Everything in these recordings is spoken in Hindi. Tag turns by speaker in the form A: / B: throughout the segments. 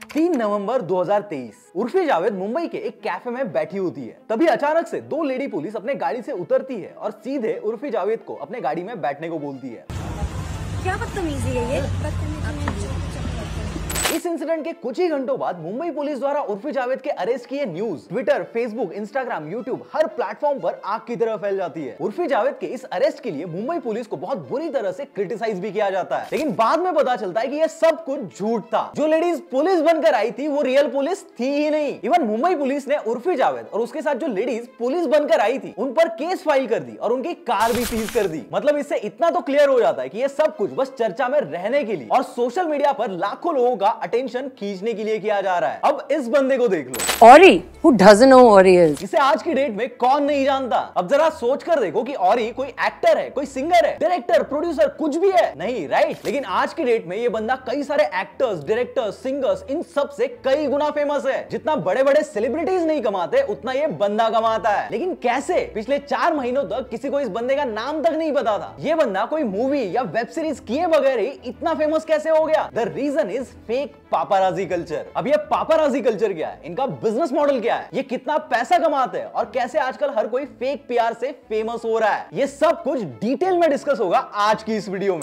A: 3 नवंबर 2023 उर्फी जावेद मुंबई के एक कैफे में बैठी होती है। तभी अचानक से दो लेडी पुलिस अपने गाड़ी से उतरती है और सीधे उर्फी जावेद को अपने गाड़ी में बैठने को बोलती है।
B: क्या बदतमीजी है ये?
A: इस इंसिडेंट के कुछ ही घंटों बाद मुंबई पुलिस द्वारा उर्फी जावेद के अरेस्ट की news Twitter, Facebook, Instagram, YouTube हर प्लेटफॉर्म पर आग की तरह फैल जाती है। उर्फी जावेद के इस अरेस्ट के लिए मुंबई पुलिस को बहुत बुरी तरह से क्रिटिसाइज भी किया जाता है, लेकिन बाद में पता चलता है कि यह सब कुछ झूठ था। जो लेडीज पुलिस बनकर आई थी वो रियल पुलिस थी ही नहीं। इवन मुंबई पुलिस ने उर्फी जावेद और उसके साथ जो लेडीज पुलिस बनकर आई थी उन पर केस फाइल कर दी और उनकी कार भी सीज कर दी। मतलब इससे इतना तो क्लियर हो जाता है कि यह सब कुछ बस चर्चा में रहने के लिए और सोशल मीडिया पर लाखों लोगों का अटेंशन खींचने के लिए किया जा रहा है। अब इस बंदे को देख लो,
B: औरी, who doesn't know Ori is?
A: इसे आज की डेट में कौन नहीं जानता। अब जरा सोच कर देखो कि औरी कोई एक्टर है, कोई सिंगर है, डायरेक्टर, प्रोड्यूसर कुछ भी है? नहीं, राइट। लेकिन आज की डेट में ये बंदा कई सारे एक्टर्स, डायरेक्टर्स, सिंगर्स इन सब से कई गुना फेमस है। जितना बड़े बड़े सेलिब्रिटीज नहीं कमाते उतना ये बंदा कमाता है। लेकिन कैसे? पिछले 4 महीनों तक किसी को इस बंदे का नाम तक नहीं पता था। ये बंदा कोई मूवी या वेब सीरीज किए बगैर ही इतना फेमस कैसे हो गया? The reason is fake paparazzi culture. अब ये पापाराजी कल्चर क्या है, इनका बिजनेस मॉडल क्या है, ये कितना पैसा कमाते हैं और कैसे आजकल हर कोई फेक पीआर से फेमस हो रहा है, ये सब कुछ डिटेल में डिस्कस होगा आज की इस वीडियो में।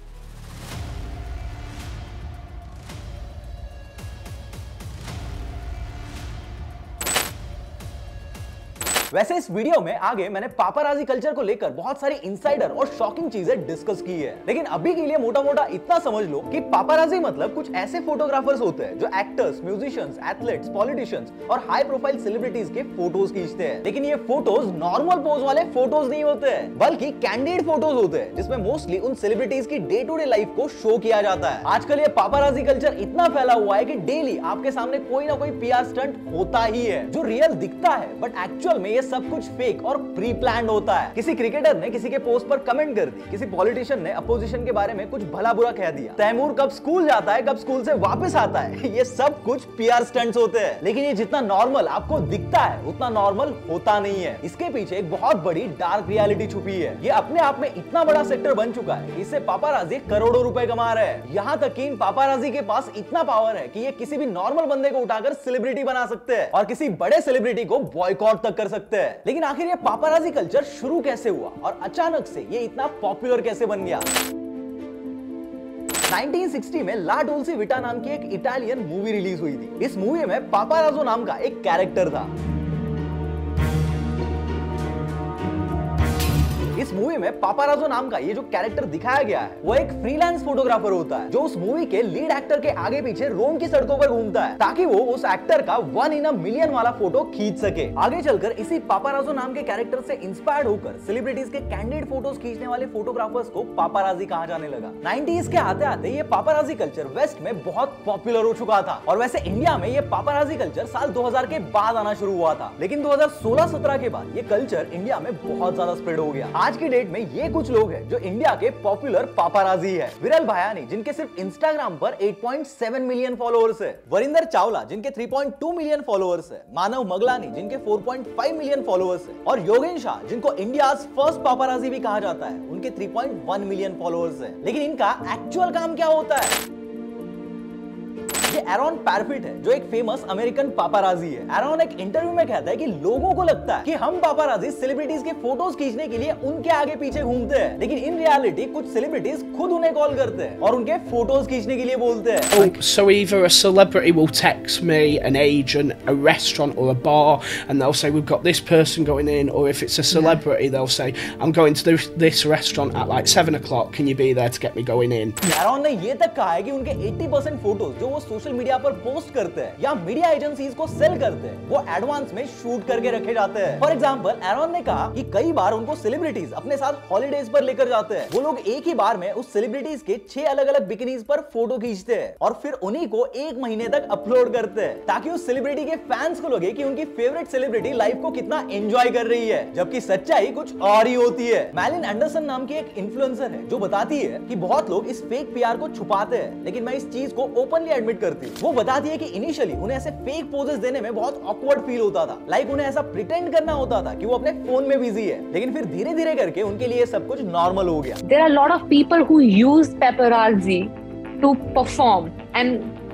A: वैसे इस वीडियो में आगे मैंने पापाराजी कल्चर को लेकर बहुत सारी इनसाइडर और शॉकिंग चीजें डिस्कस की है, लेकिन अभी के लिए मोटा मोटा इतना समझ लो कि पापाराजी मतलब कुछ ऐसे फोटोग्राफर्स होते हैं जो एक्टर्स, म्यूजिशियंस, एथलीट्स, पॉलिटिशियंस और हाई प्रोफाइल सेलिब्रिटीज के फोटोज खींचते हैं। लेकिन ये फोटोज नॉर्मल पोज वाले फोटोज नहीं होते हैं, बल्कि कैंडिड फोटोज होते हैं जिसमें मोस्टली उन सेलिब्रिटीज की डे टू डे लाइफ को शो किया जाता है। आजकल ये पापाराजी कल्चर इतना फैला हुआ है कि डेली आपके सामने कोई ना कोई पीआर स्टंट होता ही है जो रियल दिखता है, बट एक्चुअल में सब कुछ फेक और प्री प्लान्ड होता है। किसी क्रिकेटर ने किसी के पोस्ट पर कमेंट कर दी, किसी पॉलिटिशियन ने अपोजिशन के बारे में कुछ भला बुरा कह दिया, तैमूर कब स्कूल जाता है, कब स्कूल से वापस आता है, ये सब कुछ पीआर स्टंट्स होते हैं। लेकिन ये जितना नॉर्मल आपको दिखता है उतना नॉर्मल होता नहीं है। इसके पीछे एक बहुत बड़ी डार्क रियलिटी छुपी है। ये अपने आप में इतना बड़ा सेक्टर बन चुका है, इससे पापाराजी करोड़ों रुपए कमा रहे हैं। यहाँ तक कि इन पापाराजी के पास इतना पावर है कि ये किसी भी नॉर्मल बंदे को उठाकर सेलिब्रिटी बना सकते हैं और किसी बड़े सेलिब्रिटी को बॉयकॉट तक कर सकते हैं। लेकिन आखिर ये पापाराजी कल्चर शुरू कैसे हुआ और अचानक से ये इतना पॉपुलर कैसे बन गया? 1960 में ला डोल्सी विटा नाम की एक इटालियन मूवी रिलीज हुई थी। इस मूवी में पापाराजो नाम का एक कैरेक्टर था। इस मूवी में पापाराजो नाम का ये जो कैरेक्टर दिखाया गया है वो एक फ्रीलांस फोटोग्राफर होता है जो उस मूवी के लीड एक्टर के आगे पीछे रोम की सड़कों पर घूमता है ताकि वो उस एक्टर का 1 in a million वाला फोटो खींच सके। आगे चलकर इसी पापाराजो नाम के कैरेक्टर से इंस्पायर्ड होकर सेलिब्रिटीज के कैंडिड फोटोज खींचने वाले फोटोग्राफर्स को पापाराजी कहा जाने लगा। 90s के आते आते ये पापाराजी कल्चर वेस्ट में बहुत पॉपुलर हो चुका था और वैसे इंडिया में ये पापाराजी कल्चर साल 2000 के बाद आना शुरू हुआ था, लेकिन 2016-17 के बाद ये कल्चर इंडिया में बहुत ज्यादा स्प्रेड हो गया। आज की डेट में ये कुछ लोग हैं जो इंडिया के पॉपुलर पापाराजी है। विरल भायानी जिनके सिर्फ इंस्टाग्राम पर 8.7 मिलियन फॉलोअर्स है, वरिंदर चावला जिनके 3.2 मिलियन फॉलोअर्स है, मानव मगलानी जिनके 4.5 मिलियन फॉलोअर्स है और योगेन शाह जिनको इंडिया फर्स्ट पापाराजी भी कहा जाता है, उनके 3.1 मिलियन फॉलोअर्स है। लेकिन इनका एक्चुअल काम क्या होता है? ये एरॉन पैरफिट है जो एक फेमस अमेरिकन पापाराजी है। एरॉन एक इंटरव्यू में कहता है कि लोगों को लगता है कि हम पापाराजी सेलिब्रिटीज के फोटोज खींचने के लिए उनके आगे पीछे घूमते हैं, लेकिन इन रियलिटी कुछ सेलिब्रिटीज खुद उन्हें कॉल करते हैं और उनके फोटोज खींचने के लिए बोलते हैं।
C: So either a celebrity will text me, an agent, a restaurant or a bar and they'll say we've got this person going in, or if it's a celebrity they'll say I'm going to this restaurant at like 7 o'clock, can you be there to get me going in?
A: Aaron ने ये तक कहा है कि उनके 80% फोटोज जो वो सोशल मीडिया पर पोस्ट करते हैं या मीडिया एजेंसीज को सेल करते हैं वो एडवांस में शूट करके रखे जाते हैं। फॉर एग्जांपल एरॉन ने कहा कि कई बार उनको सेलिब्रिटीज अपने साथ हॉलीडेज पर लेकर जाते हैं। वो लोग एक ही बार में उस सेलिब्रिटीज के 6 अलग अलग बिकिनीज पर फोटो खींचते हैं और फिर उन्हीं को 1 महीने तक अपलोड करते हैं ताकि उस सेलिब्रिटी के फैंस को लगे कि उनकी फेवरेट सेलिब्रिटी लाइफ को कितना एंजॉय कर रही है, जबकि सच्चाई कुछ और ही होती है। मैलिन एंडरसन नाम की एक इन्फ्लुएंसर है जो बताती है कि बहुत लोग इस फेक पीआर को छुपाते हैं, लेकिन मैं इस चीज को ओपनली एडमिट करती हूँ। वो बताती है कि इनिशियली उन्हें ऐसे फेक पोजेस देने में बहुत ऑकवर्ड फील होता था, लाइक उन्हें ऐसा प्रिटेंड करना होता था कि वो अपने फोन में बिजी है, लेकिन फिर धीरे धीरे करके उनके लिए सब कुछ नॉर्मल हो गया।
D: There are a lot of people who use paparazzi to perform and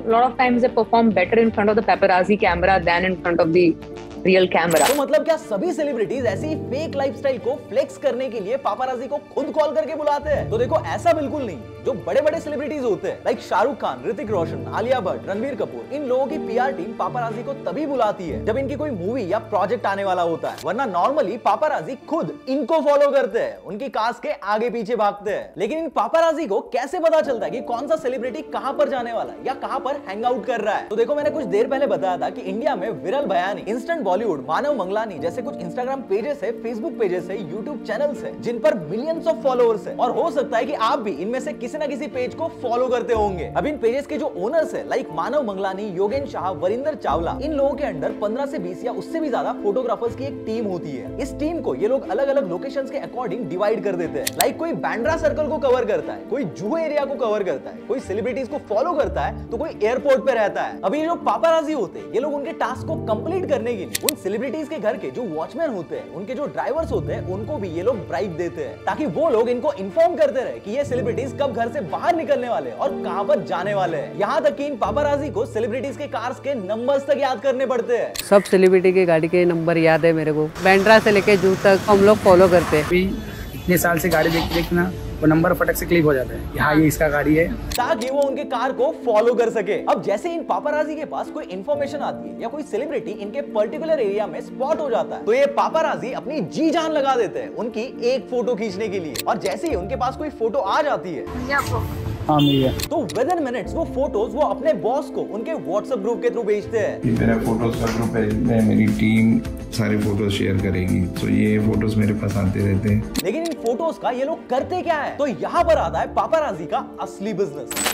D: lot of times they perform better in front of the paparazzi camera than in front of the real camera.
A: तो मतलब क्या सभी सेलिब्रिटीज ऐसी फेक लाइफस्टाइल को फ्लेक्स करने के लिए पापाराजी को खुद कॉल करके बुलाते हैं? तो देखो ऐसा बिल्कुल नहीं। जो बड़े बड़े सेलिब्रिटीज होते हैं लाइक शाहरुख खान, ऋतिक रोशन, आलिया भट्ट, रणबीर कपूर, इन लोगों की पीआर टीम पापाराजी को तभी बुलाती है जब इनकी कोई मूवी या प्रोजेक्ट आने वाला होता है, वरना नॉर्मली पापाराजी खुद इनको फॉलो करते हैं, उनकी कास्ट के आगे पीछे भागते हैं। लेकिन इन पापाराजी को कैसे पता चलता है कि कौन सा सेलिब्रिटी कहां पर जाने वाला है या कहां पर हैंग आउट कर रहा है? तो देखो मैंने कुछ देर पहले बताया था कि इंडिया में विरल भयानी, इंस्टेंट बॉलीवुड, मानव मंगलानी जैसे कुछ इंस्टाग्राम पेजेस है, फेसबुक पेजेस है, यूट्यूब चैनल्स है जिन पर मिलियंस ऑफ फॉलोअर्स है, और हो सकता है कि आप भी इनमें से किसी ना किसी पेज को फॉलो करते होंगे। अब इन पेजेस के जो ओनर्स है लाइक मानव मंगलानी, योगेन शाह, वरिंदर चावला, इन लोगों के अंडर 15 से 20 या उससे भी ज्यादा फोटोग्राफर्स की एक टीम होती है। इस टीम को ये लोग अलग अलग लोकेशंस के अकॉर्डिंग डिवाइड कर देते हैं। लाइक कोई बैंड्रा सर्कल को कवर करता है, कोई जुहू एरिया को कवर करता है, कोई सेलिब्रिटीज को फॉलो करता है, तो कोई एयरपोर्ट पे रहता है। अब ये जो पापाराजी होते हैं ये लोग उनके टास्क को कंप्लीट करने के लिए उन सेलिब्रिटीज के घर के जो वॉचमैन होते हैं, उनके जो ड्राइवर्स होते हैं, उनको भी ये लोग ब्राइब देते हैं ताकि वो लोग इनको इन्फॉर्म करते रहे कि ये सेलिब्रिटीज कब घर से बाहर निकलने वाले और कहां पर जाने वाले हैं। यहाँ तक कि इन पापाराजी को सेलिब्रिटीज के कार्स के नंबर्स तक याद करने पड़ते हैं।
E: सब सेलिब्रिटी की गाड़ी के नंबर याद है मेरे को, बैंड्रा से लेके जू तक हम लोग फॉलो करते हैं।
F: इतने साल से गाड़ी देखना वो नंबर फटक से क्लिक हो जाता है, यहाँ ये इसका गाड़ी है,
A: ताकि वो उनके कार को फॉलो कर सके। अब जैसे इन पापाराजी के पास कोई इन्फॉर्मेशन आती है या कोई सेलिब्रिटी इनके पर्टिकुलर एरिया में स्पॉट हो जाता है, तो ये पापाराजी अपनी जी जान लगा देते हैं उनकी एक फोटो खींचने के लिए। और जैसे ही उनके पास कोई फोटो आ जाती है तो विद इन मिनट्स वो फोटोज वो अपने बॉस को उनके व्हाट्सएप ग्रुप के थ्रू भेजते हैं।
G: मेरा फोटोज का ग्रुप है, मेरी टीम सारे फोटोज शेयर करेगी, तो ये फोटोज मेरे पास आते रहते हैं।
A: लेकिन इन फोटोज का ये लोग करते क्या है? तो यहाँ पर आता है पापाराजी का असली बिजनेस।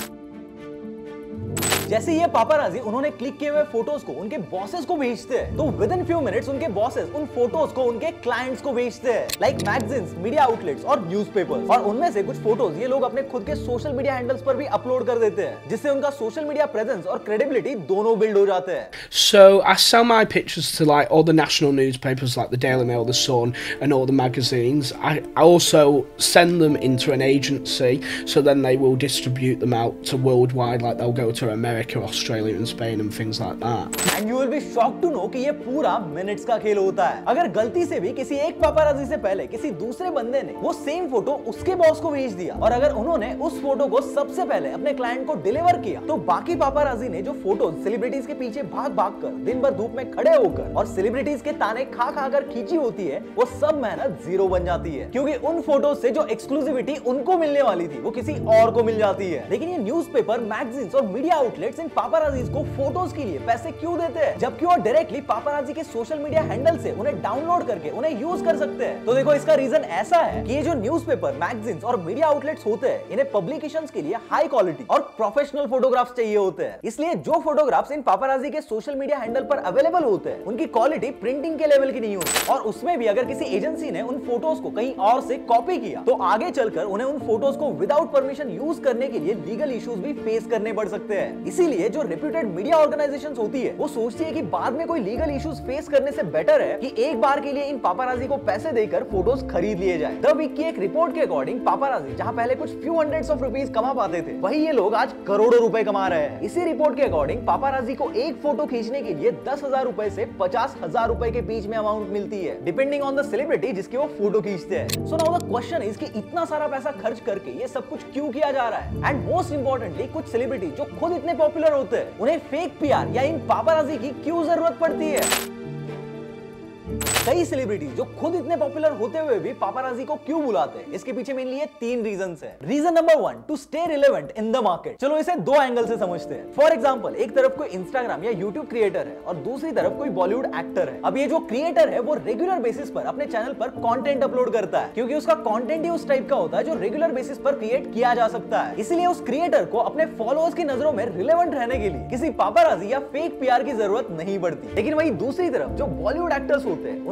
A: जैसे ये पापाराजी उन्होंने क्लिक किए हुए फोटोज को उनके बॉसेस को भेजते हैं, तो विद इन फ्यू मिनट्स उनके बॉसेस उन फोटोज को उनके क्लाइंट्स को भेजते हैं लाइक मैगजीन्स, मीडिया आउटलेट्स और न्यूज़पेपर्स। और उनमें से कुछ फोटोज ये लोग अपने खुद के सोशल मीडिया हैंडल्स पर भी अपलोड कर देते हैं, जिससे उनका सोशल मीडिया प्रेजेंस और क्रेडिबिलिटी दोनों बिल्ड हो जाते हैं।
C: So I sell my pictures to like all the national newspapers like the Daily Mail, the Sun and all the magazines. I also send them into an agency, so then they will distribute them out to worldwide, like they'll go to America, Australia and Spain and things like that.
A: And you will be shocked to know कि ये पूरा मिनट्स का खेल होता है। अगर गलती से भी किसी एक पापाराजी से पहले किसी दूसरे बंदे ने वो सेम फोटो उसके बॉस को भेज दिया, और अगर उन्होंने उस फोटो को सबसे पहले अपने क्लाइंट को डिलीवर किया, तो बाकी पापाराजी ने जो फोटोज सेलिब्रिटीज के पीछे भाग भाग कर दिन भर धूप में खड़े होकर और सेलिब्रिटीज के ताने खा खा कर खींची होती है, वो सब मेहनत जीरो बन जाती है, क्योंकि उन फोटोज से जो एक्सक्लूसिविटी उनको मिलने वाली थी वो किसी और को मिल जाती है। लेकिन ये न्यूज़पेपर, मैगजीन्स और मीडिया आउटलेट्स इन पापाराजीज को फोटोज के लिए पैसे क्यों देते हैं, जबकि वो डायरेक्टली पापाराजी के सोशल मीडिया हैंडल से उन्हें डाउनलोड करके उन्हें यूज कर सकते हैं? तो देखो इसका रीजन ऐसा है कि ये जो न्यूज़पेपर, मैगजीन्स और मीडिया आउटलेट्स होते हैं, इन्हें पब्लिकेशंस के लिए हाई क्वालिटी और प्रोफेशनल फोटोग्राफ्स चाहिए होते हैं। इसलिए जो फोटोग्राफ्स इन पापाराजी के सोशल मीडिया हैंडल पर अवेलेबल होते हैं, उनकी क्वालिटी प्रिंटिंग के लेवल की नहीं होती, और उसमें भी अगर किसी एजेंसी ने उन फोटोज को कहीं और से कॉपी किया, तो आगे चलकर उन्हें उन फोटोज को विदाउट परमिशन यूज करने के लिए लीगल इश्यूज भी फेस करने पड़ सकते हैं। इसीलिए जो रेप्यूटेड मीडिया ऑर्गेनाइजेशंस होती है वो सोचती है कि बाद में कोई लीगल इश्यूज फेस करने से बेटर है कि एक बार के लिए इन पापाराजी को पैसे देकर फोटोज खरीद लिए जाए। द वीक की एक रिपोर्ट के अकॉर्डिंग पापाराजी जहां पहले कुछ फ्यू हंड्रेड्स ऑफ रुपीस कमा पाते थे, वही ये लोग आज करोड़ों रुपए कमा रहे हैं। इसी रिपोर्ट के अकॉर्डिंग पापाराजी को एक फोटो खींचने के लिए 10,000 रुपए से 50,000 रुपए के बीच में अमाउंट मिलती है, डिपेंडिंग ऑन द सेलिब्रिटी जिसकी वो फोटो खींचते हैं। So now the question is कि इतना सारा पैसा खर्च करके ये सब कुछ क्यों किया जा रहा है? एंड मोस्ट इंपॉर्टेंटली कुछ सेलिब्रिटी जो खुद इतने पॉपुलर होते हैं, उन्हें फेक पीआर या इन पापाराजी की क्यों जरूरत पड़ती है? कई सेलिब्रिटीज जो खुद इतने पॉपुलर होते हुए भी पापाराजी को क्यों बुलाते हैं, इसके पीछे मेनली ये 3 रीजंस हैं। Reason number 1, to stay relevant in the market. चलो इसे 2 एंगल से समझते हैं। फॉर एग्जांपल, एक तरफ कोई इंस्टाग्राम या यूट्यूब क्रिएटर है और दूसरी तरफ कोई बॉलीवुड एक्टर है। अब ये जो क्रिएटर है वो रेगुलर बेसिस पर अपने चैनल पर कंटेंट अपलोड करता है, क्योंकि उसका कंटेंट ही उस टाइप का होता है जो रेगुलर बेसिस पर क्रिएट किया जा सकता है। इसलिए उस क्रिएटर को अपने फॉलोअर्स की नजरों में रिलेवेंट रहने के लिए किसी पापाराजी या फेक पीआर की जरूरत नहीं पड़ती। लेकिन वही दूसरी तरफ जो बॉलीवुड एक्टर्स होते हैं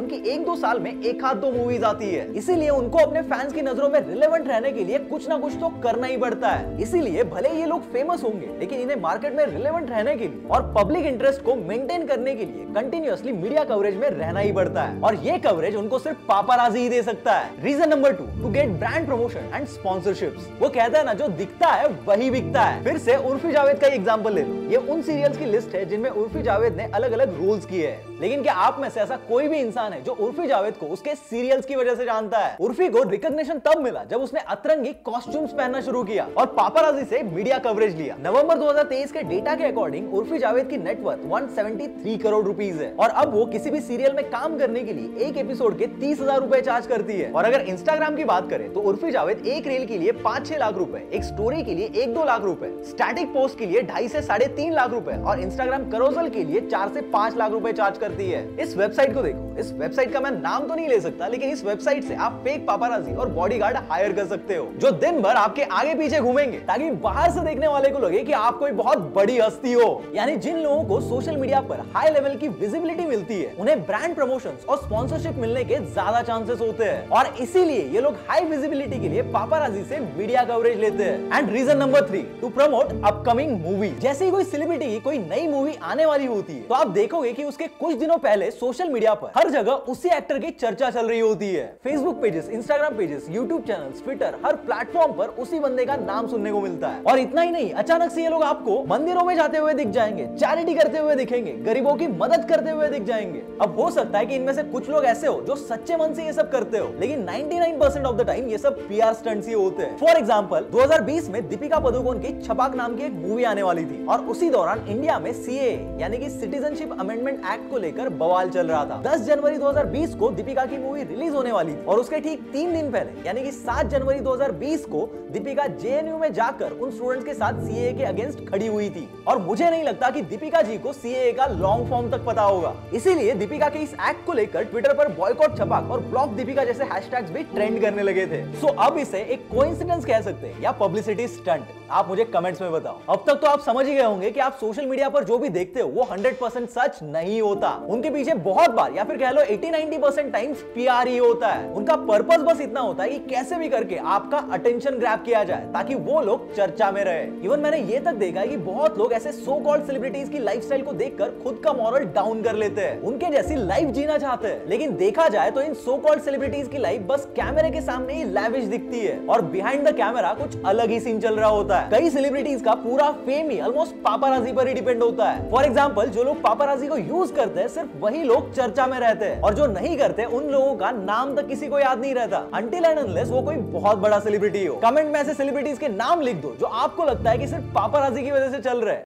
A: उनकी 1-2 साल में 1-2 मूवीज आती है। इसीलिए उनको अपने फैंस की नजरों में रिलेवेंट रहने के लिए कुछ ना कुछ तो करना ही पड़ता है। इसीलिए भले ये लोग फेमस होंगे, लेकिन इन्हें मार्केट में रिलेवेंट रहने के लिए और पब्लिक इंटरेस्ट को मेंटेन करने के लिए कंटिन्यूअसली मीडिया कवरेज में रहना ही पड़ता है। और ये कवरेज उनको सिर्फ पापाराजी ही दे सकता है। Reason number 2, to get brand promotion and sponsorships. वो कहता है ना, जो दिखता है वही बिकता है। फिर से उर्फी जावेद का एग्जांपल ले लो। ये उन सीरियल्स की लिस्ट है जिनमें उर्फी जावेद ने अलग अलग रोल्स किए हैं। लेकिन क्या आप में से ऐसा कोई भी इंसान है जो उर्फी जावेद को उसके सीरियल्स की वजह से जानता है? उर्फी को रिकॉग्निशन तब मिला जब उसने अतरंगी कॉस्ट्यूम्स पहनना शुरू किया और पापाराजी से मीडिया कवरेज लिया। नवंबर 2023 के डेटा के अकॉर्डिंग उर्फी जावेद की नेटवर्थ 173 करोड़ रुपीस है और अब वो किसी भी सीरियल में काम करने के लिए एक एपिसोड के 30,000 रुपए चार्ज करती है। और अगर इंस्टाग्राम की बात करें तो उर्फी जावेद एक रील के लिए 5-6 लाख रुपए, एक स्टोरी के लिए 1-2 लाख रुपए, स्टैटिक पोस्ट के लिए 2.5 से 3.5 लाख रुपए और इंस्टाग्राम करोसल के लिए 4 से 5 लाख रुपए चार्ज करती है। इस वेबसाइट को देखो। इस वेबसाइट का मैं नाम तो नहीं ले सकता, लेकिन इस वेबसाइट से आप फेक पापाराजी और बॉडीगार्ड हायर कर सकते हो जो दिन भर आपके आगे पीछे घूमेंगे ताकि बाहर से देखने वाले को लगे कि आप कोई बहुत बड़ी हस्ती हो। यानी जिन लोगों को सोशल मीडिया पर हाई लेवल की विजिबिलिटी मिलती है, उन्हें ब्रांड प्रमोशंस और स्पॉन्सरशिप मिलने के ज्यादा चांसेस होते हैं और इसीलिए ये लोग हाई विजिबिलिटी के लिए पापाराजी से मीडिया कवरेज लेते हैं। And reason number 3, to promote upcoming movie. जैसे ही कोई सेलिब्रिटी की कोई नई मूवी आने वाली होती है तो आप देखोगे कि उसके कुछ दिनों पहले सोशल मीडिया पर हर जगह उसी एक्टर की चर्चा चल रही होती है। Facebook pages, Instagram pages, YouTube channels, Twitter, हर प्लेटफॉर्म पर उसी बंदे का नाम सुनने को मिलता है। और इतना ही नहीं, अचानक से ये लोग आपको मंदिरों में जाते हुए दिख जाएंगे, चैरिटी करते हुए दिखेंगे, गरीबों की मदद करते हुए दिख जाएंगे। अब हो सकता है कि इनमें से कुछ लोग ऐसे हो जो सच्चे मन से ये सब करते हो, लेकिन 99% ऑफ द टाइम ये सब पीआर स्टंट्स ही होते हैं। फॉर एग्जांपल 2020 में दीपिका पादुकोण की छपाक नाम की एक मूवी आने वाली थी और उसी दौरान इंडिया में सीएए यानी कि सिटीजनशिप अमेंडमेंट एक्ट को लेकर बवाल चल रहा था। 10 जनवरी 2020 को दीपिका की मूवी रिलीज होने वाली थी और उसके ठीक 3 दिन पहले यानी कि 7 जनवरी 2020 को दीपिका जेएनयू में जाकर उन स्टूडेंट्स के साथ सीएए के अगेंस्ट खड़ी हुई थी। और मुझे नहीं लगता कि दीपिका जी को सीएए का लॉन्ग फॉर्म तक पता होगा। इसीलिए दीपिका के इस एक्ट को लेकर ट्विटर पर बॉयकॉट छपाक और ब्लॉक दीपिका जैसे हैशटैग्स भी ट्रेंड करने लगे थे। सो अब इसे एक कोइंसिडेंस कह सकते हैं या पब्लिसिटी स्टंट? आप मुझे कमेंट्स में बताओ। अब तक तो आप समझ ही गए होंगे कि आप सोशल मीडिया पर जो भी देखते हो वो 100% सच नहीं होता। उनके पीछे बहुत बार या फिर कह लो 80-90% टाइम्स पीआर ही होता है। उनका पर्पस बस इतना होता है कि कैसे भी करके आपका अटेंशन ग्रैब किया जाए ताकि वो लोग चर्चा में रहे। इवन मैंने ये तक देखा है कि बहुत लोग ऐसे सो कॉल्ड सेलिब्रिटीज की लाइफस्टाइल को देखकर खुद का मॉरल डाउन कर लेते हैं, उनके जैसी लाइफ जीना चाहते हैं। लेकिन देखा जाए तो इन सो कॉल्ड सेलिब्रिटीज की लाइफ बस कैमरे के सामने ही लैविश दिखती है और बिहाइंड द कैमरा कुछ अलग ही सीन चल रहा होता है। कई सेलिब्रिटीज का पूरा फेम ही ऑलमोस्ट पापाराजी पर ही डिपेंड होता है। फॉर एग्जांपल जो लोग पापाराजी को यूज करते हैं सिर्फ वही लोग चर्चा में रहते हैं और जो नहीं करते उन लोगों का नाम तक किसी को याद नहीं रहता अनटिल एंड अनलेस वो कोई बहुत बड़ा सेलिब्रिटी हो। कमेंट में ऐसे सेलिब्रिटीज के नाम लिख दो जो आपको लगता है कि सिर्फ पापाराजी की वजह से चल रहे हैं।